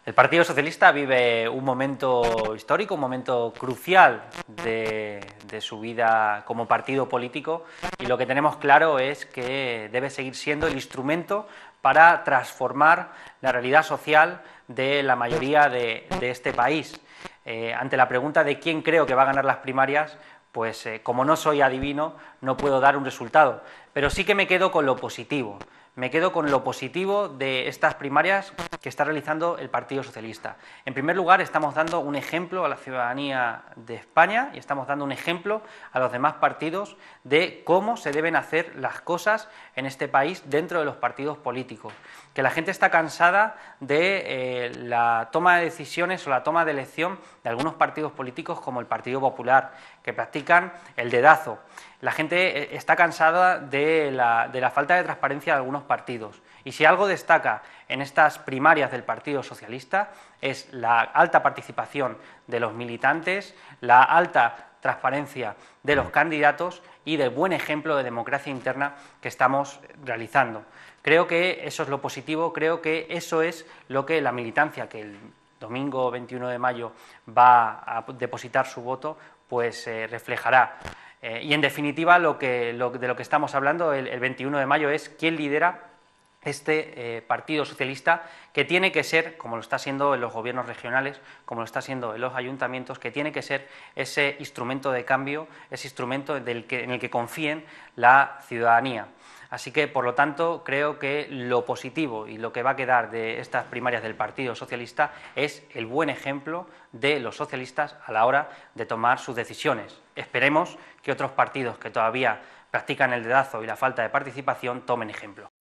El Partido Socialista vive un momento histórico, un momento crucial de su vida como partido político, y lo que tenemos claro es que debe seguir siendo el instrumento para transformar la realidad social de la mayoría de este país. Ante la pregunta de quién creo que va a ganar las primarias, pues como no soy adivino, no puedo dar un resultado, pero sí que me quedo con lo positivo. Me quedo con lo positivo de estas primarias que está realizando el Partido Socialista. En primer lugar, estamos dando un ejemplo a la ciudadanía de España y estamos dando un ejemplo a los demás partidos de cómo se deben hacer las cosas en este país dentro de los partidos políticos. Que la gente está cansada de la toma de decisiones o la toma de elección de algunos partidos políticos como el Partido Popular, que practican el dedazo. La gente está cansada de la falta de transparencia de algunos partidos. Y si algo destaca en estas primarias del Partido Socialista es la alta participación de los militantes, la alta transparencia de los candidatos y del buen ejemplo de democracia interna que estamos realizando. Creo que eso es lo positivo, creo que eso es lo que la militancia, que el domingo 21 de mayo va a depositar su voto, pues reflejará. Y en definitiva, de lo que estamos hablando el 21 de mayo es quién lidera este Partido Socialista, que tiene que ser, como lo está siendo en los gobiernos regionales, como lo está siendo en los ayuntamientos, que tiene que ser ese instrumento de cambio, ese instrumento en el que confíen la ciudadanía. Así que, por lo tanto, creo que lo positivo y lo que va a quedar de estas primarias del Partido Socialista es el buen ejemplo de los socialistas a la hora de tomar sus decisiones. Esperemos que otros partidos que todavía practican el dedazo y la falta de participación tomen ejemplo.